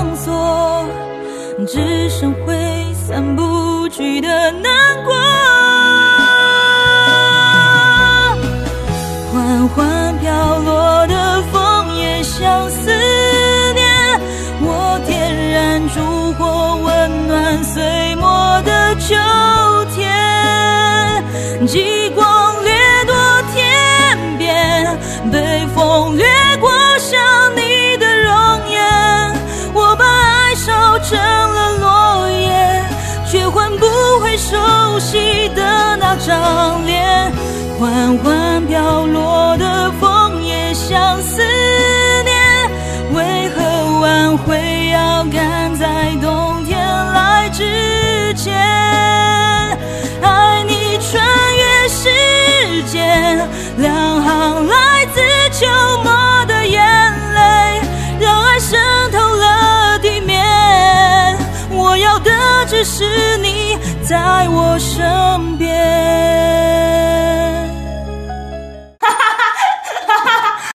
封锁，只剩挥散不去的难过。缓缓飘落的枫叶像思念，我点燃烛火，温暖碎末的秋天。极光掠夺天边，被风掠过想你的容颜。我把爱烧成了落叶，却换不回熟悉的那张脸。缓缓飘落的枫叶像思念，为何挽回要赶在冬天来之前？爱你穿越时间，两行来自秋末的眼泪，让爱渗透了地面。我要的只是你在我身边。